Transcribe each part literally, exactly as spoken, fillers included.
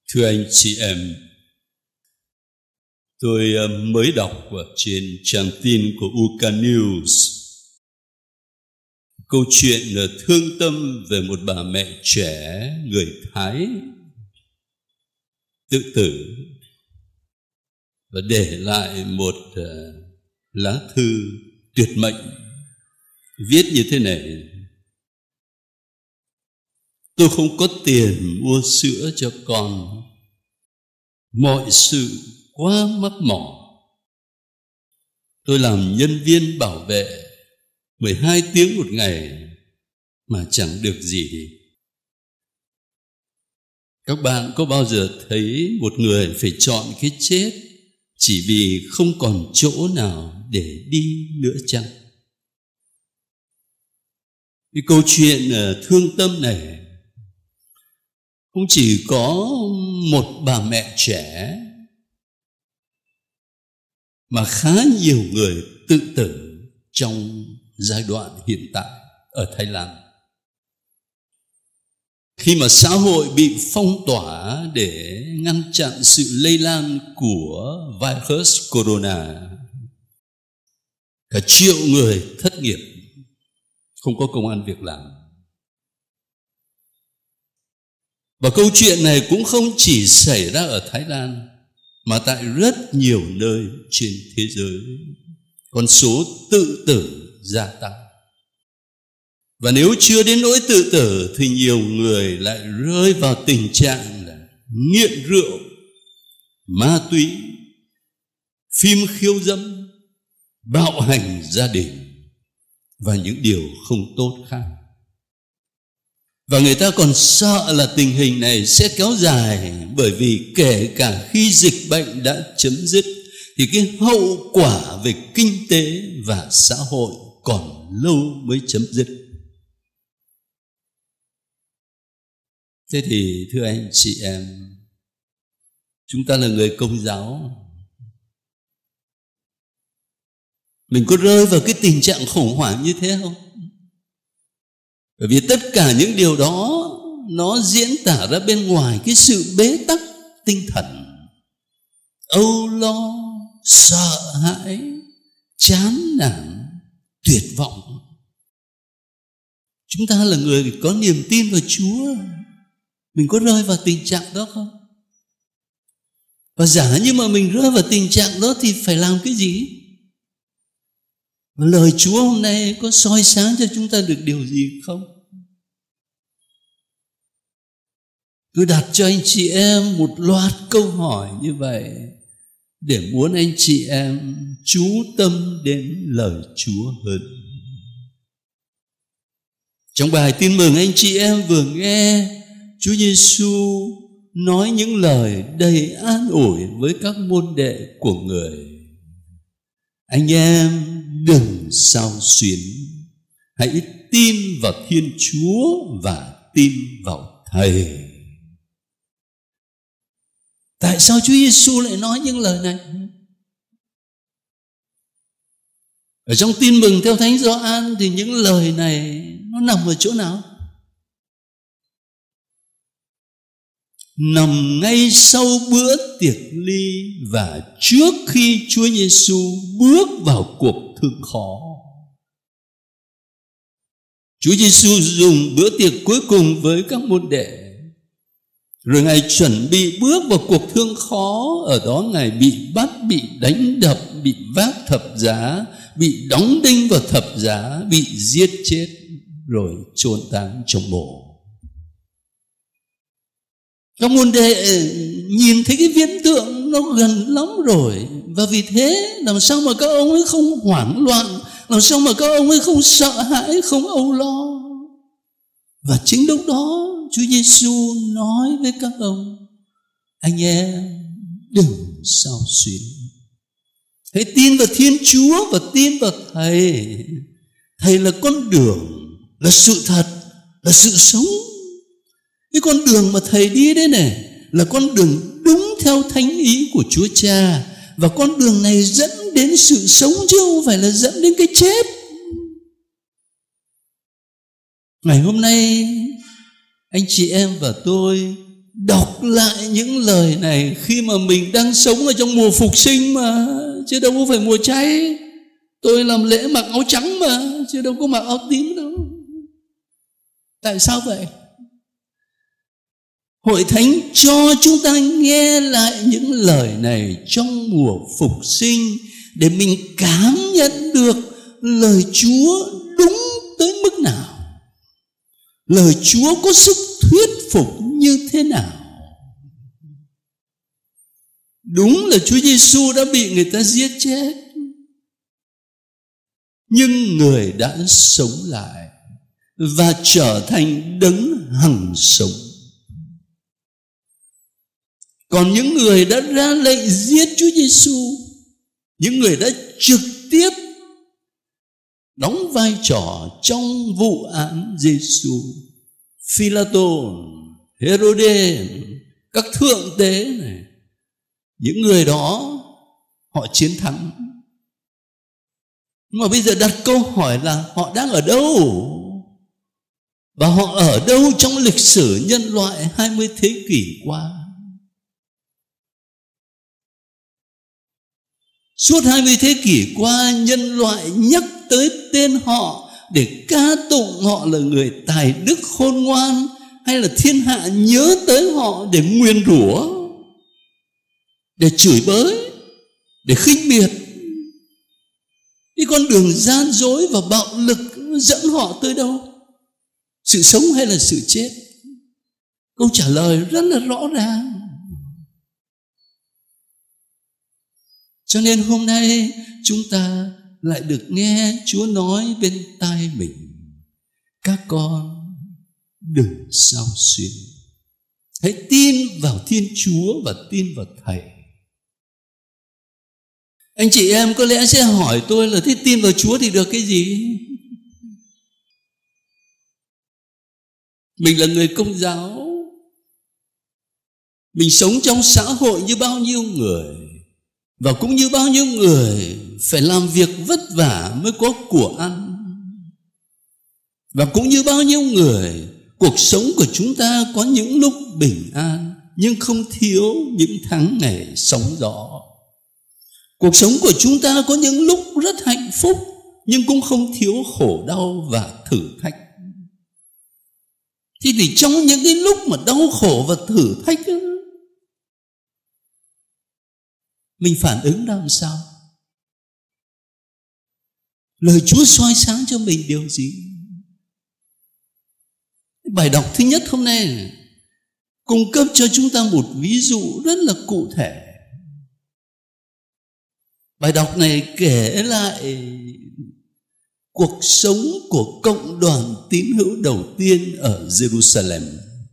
Thưa anh chị em, tôi mới đọc ở trên trang tin của u ca News câu chuyện thương tâm về một bà mẹ trẻ người Thái tự tử và để lại một lá thư tuyệt mệnh viết như thế này: tôi không có tiền mua sữa cho con, mọi sự quá mắc mỏ. Tôi làm nhân viên bảo vệ mười hai tiếng một ngày mà chẳng được gì. Các bạn có bao giờ thấy một người phải chọn cái chết chỉ vì không còn chỗ nào để đi nữa chăng? Cái câu chuyện thương tâm này không chỉ có một bà mẹ trẻ mà khá nhiều người tự tử trong giai đoạn hiện tại ở Thái Lan. Khi mà xã hội bị phong tỏa để ngăn chặn sự lây lan của virus corona, cả triệu người thất nghiệp, không có công ăn việc làm. Và câu chuyện này cũng không chỉ xảy ra ở Thái Lan mà tại rất nhiều nơi trên thế giới. Con số tự tử gia tăng. Và nếu chưa đến nỗi tự tử thì nhiều người lại rơi vào tình trạng là nghiện rượu, ma túy, phim khiêu dâm, bạo hành gia đình và những điều không tốt khác. Và người ta còn sợ là tình hình này sẽ kéo dài, bởi vì kể cả khi dịch bệnh đã chấm dứt thì cái hậu quả về kinh tế và xã hội còn lâu mới chấm dứt. Thế thì thưa anh chị em, chúng ta là người Công giáo, mình có rơi vào cái tình trạng khủng hoảng như thế không? Bởi vì tất cả những điều đó nó diễn tả ra bên ngoài cái sự bế tắc tinh thần, âu lo, sợ hãi, chán nản, tuyệt vọng. Chúng ta là người có niềm tin vào Chúa, mình có rơi vào tình trạng đó không? Và giả như mà mình rơi vào tình trạng đó thì phải làm cái gì? Và lời Chúa hôm nay có soi sáng cho chúng ta được điều gì không? Tôi đặt cho anh chị em một loạt câu hỏi như vậy để muốn anh chị em chú tâm đến lời Chúa hơn. Trong bài tin mừng anh chị em vừa nghe Chúa Giêsu nói những lời đầy an ủi với các môn đệ của người: anh em đừng xao xuyến, hãy tin vào Thiên Chúa và tin vào Thầy. Tại sao Chúa Giêsu lại nói những lời này? Ở trong tin mừng theo Thánh Gioan thì những lời này nó nằm ở chỗ nào? Nằm ngay sau bữa tiệc ly và trước khi Chúa Giêsu bước vào cuộc thương khó. Chúa Giêsu dùng bữa tiệc cuối cùng với các môn đệ, rồi Ngài chuẩn bị bước vào cuộc thương khó. Ở đó Ngài bị bắt, bị đánh đập, bị vác thập giá, bị đóng đinh vào thập giá, bị giết chết, rồi chôn táng trong mộ. Các môn đệ nhìn thấy cái viễn tượng nó gần lắm rồi, và vì thế làm sao mà các ông ấy không hoảng loạn, làm sao mà các ông ấy không sợ hãi, không âu lo. Và chính lúc đó Chúa Giêsu nói với các ông: anh em đừng xao xuyến, hãy tin vào Thiên Chúa và tin vào Thầy. Thầy là con đường, là sự thật, là sự sống. Cái con đường mà Thầy đi đấy này là con đường đúng theo thánh ý của Chúa Cha, và con đường này dẫn đến sự sống chứ không phải là dẫn đến cái chết. Ngày hôm nay anh chị em và tôi đọc lại những lời này khi mà mình đang sống ở trong mùa phục sinh mà, chứ đâu có phải mùa cháy. Tôi làm lễ mặc áo trắng mà, chứ đâu có mặc áo tím đâu. Tại sao vậy? Hội thánh cho chúng ta nghe lại những lời này trong mùa phục sinh để mình cảm nhận được lời Chúa đúng tới mức nào, lời Chúa có sức thuyết phục như thế nào. Đúng là Chúa Giêsu đã bị người ta giết chết, nhưng người đã sống lại và trở thành đấng hằng sống. Còn những người đã ra lệnh giết Chúa Giêsu, những người đã trực tiếp đóng vai trò trong vụ án Giêsu, Phi-la-tô, Hê-rô-đê, các thượng tế này, những người đó họ chiến thắng. Nhưng mà bây giờ đặt câu hỏi là họ đang ở đâu? Và họ ở đâu trong lịch sử nhân loại hai mươi thế kỷ qua? Suốt hai mươi thế kỷ qua, nhân loại nhắc tới tên họ để ca tụng họ là người tài đức khôn ngoan, hay là thiên hạ nhớ tới họ để nguyền rủa, để chửi bới, để khinh miệt. Cái con đường gian dối và bạo lực dẫn họ tới đâu? Sự sống hay là sự chết? Câu trả lời rất là rõ ràng. Cho nên hôm nay chúng ta lại được nghe Chúa nói bên tai mình: các con đừng xao xuyến, hãy tin vào Thiên Chúa và tin vào Thầy. Anh chị em có lẽ sẽ hỏi tôi là thế tin vào Chúa thì được cái gì? Mình là người Công giáo, mình sống trong xã hội như bao nhiêu người, và cũng như bao nhiêu người phải làm việc vất vả mới có của ăn. Và cũng như bao nhiêu người, cuộc sống của chúng ta có những lúc bình an, nhưng không thiếu những tháng ngày sóng gió. Cuộc sống của chúng ta có những lúc rất hạnh phúc, nhưng cũng không thiếu khổ đau và thử thách. Thì, thì trong những cái lúc mà đau khổ và thử thách ấy, mình phản ứng làm sao? Lời Chúa soi sáng cho mình điều gì? Bài đọc thứ nhất hôm nay này cung cấp cho chúng ta một ví dụ rất là cụ thể. Bài đọc này kể lại cuộc sống của cộng đoàn tín hữu đầu tiên ở Jerusalem.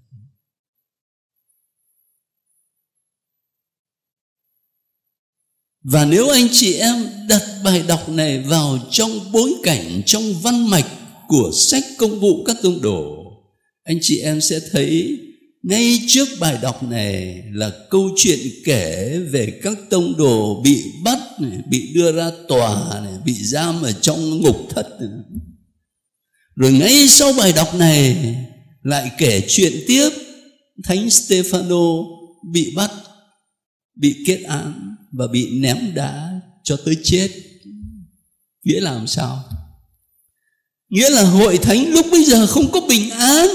Và nếu anh chị em đặt bài đọc này vào trong bối cảnh, trong văn mạch của sách Công vụ các tông đồ, anh chị em sẽ thấy ngay trước bài đọc này là câu chuyện kể về các tông đồ bị bắt, bị đưa ra tòa, bị giam ở trong ngục thất. Rồi ngay sau bài đọc này lại kể chuyện tiếp Thánh Stê-phano bị bắt, bị kết án và bị ném đá cho tới chết. Nghĩa là làm sao? Nghĩa là hội thánh lúc bây giờ không có bình an.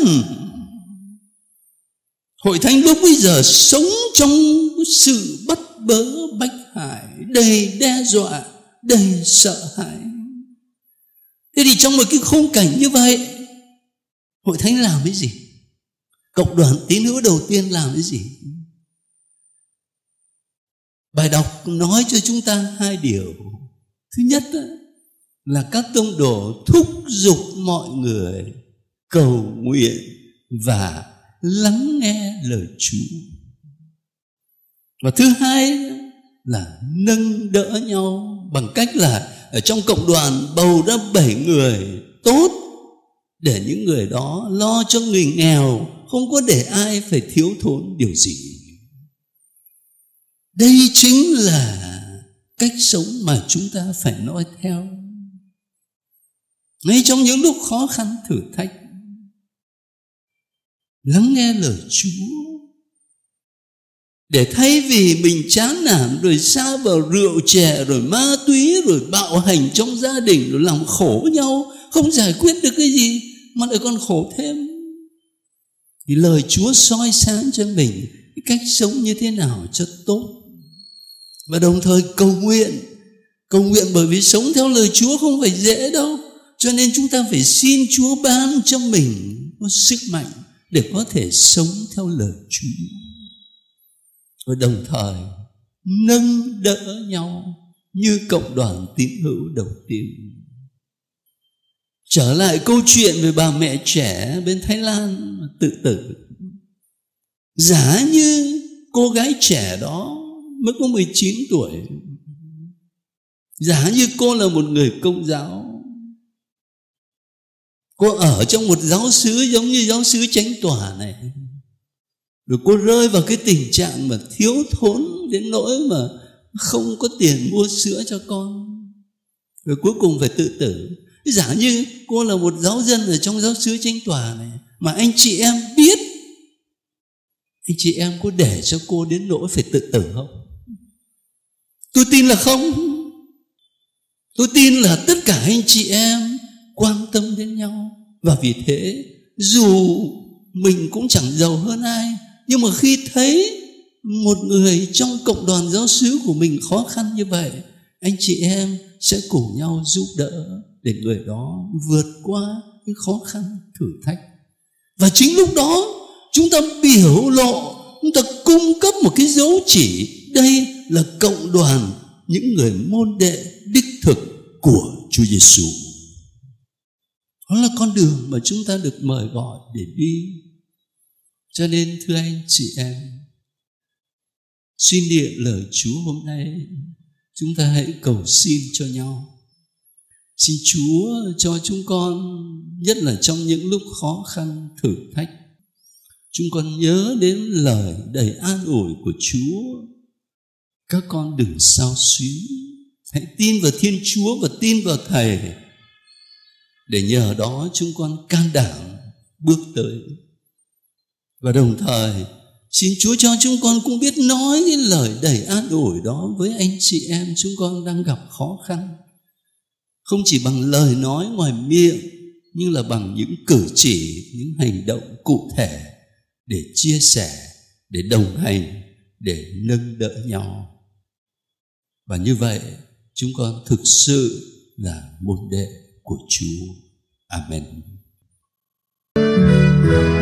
Hội thánh lúc bây giờ sống trong sự bắt bớ bách hại, đầy đe dọa, đầy sợ hãi. Thế thì trong một cái khung cảnh như vậy, hội thánh làm cái gì? Cộng đoàn tín hữu đầu tiên làm cái gì? Bài đọc nói cho chúng ta hai điều. Thứ nhất là các tông đồ thúc giục mọi người cầu nguyện và lắng nghe lời Chúa. Và thứ hai là nâng đỡ nhau bằng cách là ở trong cộng đoàn bầu ra bảy người tốt để những người đó lo cho người nghèo, không có để ai phải thiếu thốn điều gì. Đây chính là cách sống mà chúng ta phải noi theo. Ngay trong những lúc khó khăn thử thách, lắng nghe lời Chúa Để thay vì mình chán nản rồi sa vào rượu chè, rồi ma túy, rồi bạo hành trong gia đình, rồi làm khổ nhau, không giải quyết được cái gì mà lại còn khổ thêm. Thì lời Chúa soi sáng cho mình cái cách sống như thế nào cho tốt. Và đồng thời cầu nguyện. Cầu nguyện bởi vì sống theo lời Chúa không phải dễ đâu. Cho nên chúng ta phải xin Chúa ban cho mình có sức mạnh để có thể sống theo lời Chúa. Và đồng thời nâng đỡ nhau như cộng đoàn tín hữu đầu tiên. Trở lại câu chuyện về bà mẹ trẻ bên Thái Lan tự tử. Giả như cô gái trẻ đó mới có mười chín tuổi, giả như cô là một người công giáo, cô ở trong một giáo xứ giống như giáo xứ Chánh Tòa này, rồi cô rơi vào cái tình trạng mà thiếu thốn đến nỗi mà không có tiền mua sữa cho con, rồi cuối cùng phải tự tử. Giả như cô là một giáo dân ở trong giáo xứ Chánh Tòa này, mà anh chị em biết, anh chị em có để cho cô đến nỗi phải tự tử không? Tôi tin là không. Tôi tin là tất cả anh chị em quan tâm đến nhau. Và vì thế dù mình cũng chẳng giàu hơn ai, nhưng mà khi thấy một người trong cộng đoàn giáo xứ của mình khó khăn như vậy, anh chị em sẽ cùng nhau giúp đỡ để người đó vượt qua cái khó khăn thử thách. Và chính lúc đó chúng ta biểu lộ, chúng ta cung cấp một cái dấu chỉ. Đây là cộng đoàn những người môn đệ đích thực của Chúa Giêsu. Đó là con đường mà chúng ta được mời gọi để đi. Cho nên thưa anh chị em, xin điện lời Chúa hôm nay, chúng ta hãy cầu xin cho nhau. Xin Chúa cho chúng con, nhất là trong những lúc khó khăn thử thách, chúng con nhớ đến lời đầy an ủi của Chúa. Các con đừng sao xuyến, hãy tin vào Thiên Chúa và tin vào Thầy, để nhờ đó chúng con can đảm bước tới. Và đồng thời xin Chúa cho chúng con cũng biết nói cái lời đầy an ủi đó với anh chị em chúng con đang gặp khó khăn, không chỉ bằng lời nói ngoài miệng, nhưng là bằng những cử chỉ, những hành động cụ thể, để chia sẻ, để đồng hành, để nâng đỡ nhau. Và như vậy chúng con thực sự là môn đệ của Chúa. Amen.